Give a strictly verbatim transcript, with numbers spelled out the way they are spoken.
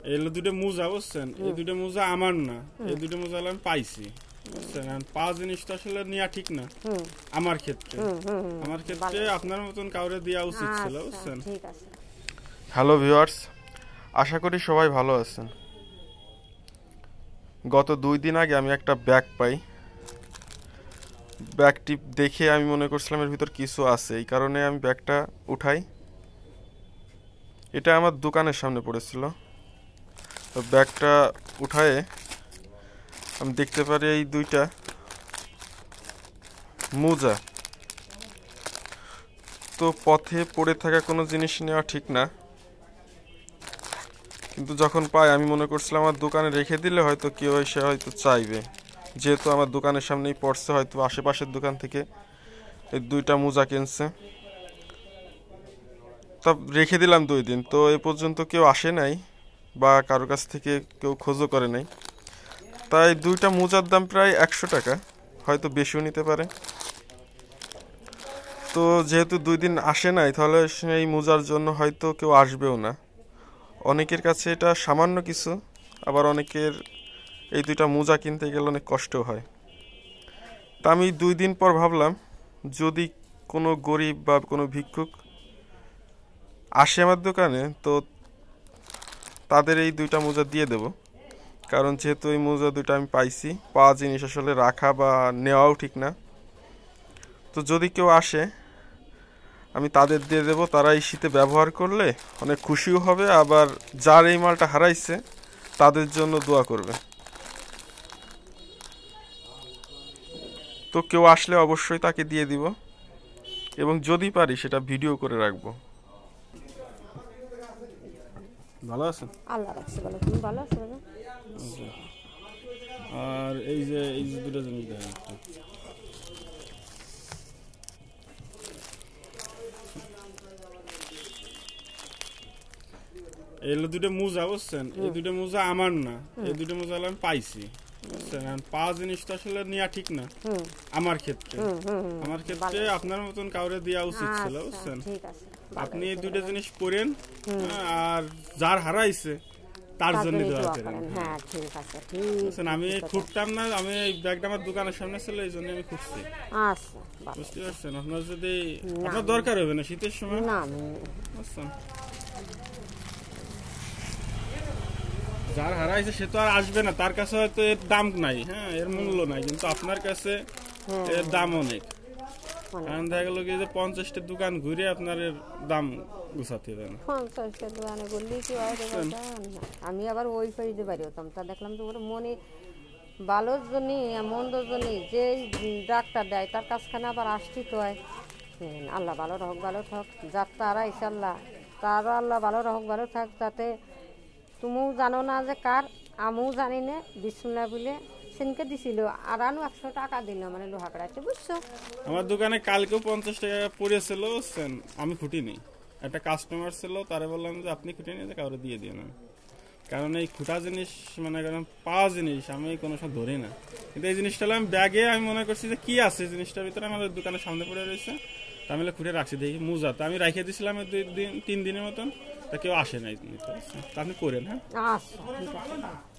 এই দুটো মোজা বুঝছেন, এই দুটো মোজা আমার না, এই দুটো মোজা আমি পাইছি বুঝছেন। পাঁচ জিনিস তো আসলে নেওয়া ঠিক না আমার ক্ষেত্রে, আমার ক্ষেত্রে আপনার মতন কাউরে দেওয়া উচিত ছিল বুঝছেন। হ্যালো ভিউয়ার্স, আশা করি সবাই ভালো আছেন। গত দুই দিন আগে আমি একটা ব্যাগ পাই। ব্যাগটি দেখে আমি মনে করছিলাম এর ভিতর কিছু আছে, এই কারণে আমি ব্যাগটা উঠাই। এটা আমার দোকানের সামনে পড়েছিল। তো ব্যাগটা উঠায়ে আমি দেখতে পারি এই দুইটা মোজা। তো পথে পড়ে থাকা কোনো জিনিস নেওয়া ঠিক না, কিন্তু যখন পাই আমি মনে করছিলাম আমার দোকানে রেখে দিলে হয়তো কেউ এসে হয়তো চাইবে, যেহেতু আমার দোকানের সামনেই পড়ছে, হয়তো আশেপাশের দোকান থেকে এই দুইটা মোজা কিনছে। তা রেখে দিলাম দুই দিন, তো এ পর্যন্ত কেউ আসে নাই বা কারো কাছ থেকে কেউ খোঁজও করে নাই। তাই দুইটা মোজার দাম প্রায় একশো টাকা, হয়তো বেশিও নিতে পারে। তো যেহেতু দুই দিন আসে নাই, তাহলে সেই মোজার জন্য হয়তো কেউ আসবেও না। অনেকের কাছে এটা সামান্য কিছু, আবার অনেকের এই দুইটা মোজা কিনতে গেলে অনেক কষ্টও হয়। তা আমি দুই দিন পর ভাবলাম, যদি কোনো গরিব বা কোনো ভিক্ষুক আসে আমার দোকানে, তো তাদের এই দুইটা মোজা দিয়ে দেব। কারণ যেহেতু এই মোজা দুইটা আমি পাইছি, পাওয়া জিনিস আসলে রাখা বা নেওয়াও ঠিক না। তো যদি কেউ আসে আমি তাদের দিয়ে দেব, তারা এই শীতে ব্যবহার করলে অনেক খুশিও হবে, আবার যার এই মালটা হারাইছে তাদের জন্য দোয়া করবে। তো কেউ আসলে অবশ্যই তাকে দিয়ে দিব, এবং যদি পারি সেটা ভিডিও করে রাখবো। ভালো আছেন? আল্লাহ রাখছে ভালো। তুমি ভালো আছো? আর এই যে এই যে দুটো জিনিস দেখেন, এই দুটো মোজা বুঝছেন, এই দুটো মোজা আমার না, এই দুটো মোজা আমি পাইছি বুঝছেন। পাঁচ জিনিস তো আসলে নেওয়া ঠিক না আমার ক্ষেত্রে, আমার ক্ষেত্রে আপনার মতন কাউরে দেওয়া উচিত ছিল বুঝছেন। আপনি এই দুটো জিনিস পড়েন, আর যার হারাইছে তার জন্য দোয়া করেন। আমি খুঁজতাম না, আমি এই ব্যাগটা আমার দোকানের সামনে ছিল, এই জন্য আমি খুঁজছি। বুঝতে পারছেন? আপনার যদি আপনার দরকার হবে না শীতের সময় বুঝছেন, যার হারাইছে সে তো আর আসবে না, তার কাছে হয়তো এর দাম নাই, হ্যাঁ এর মূল্য নাই, কিন্তু আপনার কাছে এর দাম অনেক। কারণ দেখা গেল কি যে পঞ্চাশটা দোকান ঘুরে আপনার এর দাম গুছাতে হবে না। পঞ্চাশটা দোকানে বললি কি হয়, আমি আবার ওই পাইতে পারি হতাম। তা দেখলাম তো ওর মনে ভালোর জন্য মন্দর জন্য যে ডাক্তার দেয় তার কাছখানে আবার আসছি তো হয়। আল্লাহ ভালো রহক ভালো থাক, যার তারা ইনশাল্লাহ তারও আল্লাহ ভালো রহক ভালো থাক। যাতে তুমিও জানো না যে কার, আমিও জানি না, বিসমিল্লাহ বলে সেনকে দিছিল, আর আনু একশো টাকা দিল মানে লোহা কড়াইতে বুঝছো। আমার দোকানে কালকেও পঞ্চাশ টাকা পড়েছিল বুঝছেন, আমি খুঁটিনি। একটা কাস্টমার ছিল, তারে বললাম যে আপনি খুঁটে নিয়ে কাউরে দিয়ে দিয়ে না, কারণ এই খুঁটা জিনিস মানে কারণ পাওয়া জিনিস আমি কোনো সময় ধরি না। কিন্তু এই জিনিসটা আমি ব্যাগে আমি মনে করছি যে কি আছে জিনিসটার ভিতরে, আমাদের দোকানের সামনে পড়ে রয়েছে, তা আমি খুঁটে রাখছি, দেখি মোজা তা আমি রাখিয়ে দিয়েছিলাম দুই দিন তিন দিনের মতন, তা কেউ আসে নাই, তা আপনি করেন। হ্যাঁ আচ্ছা ঠিক আছে।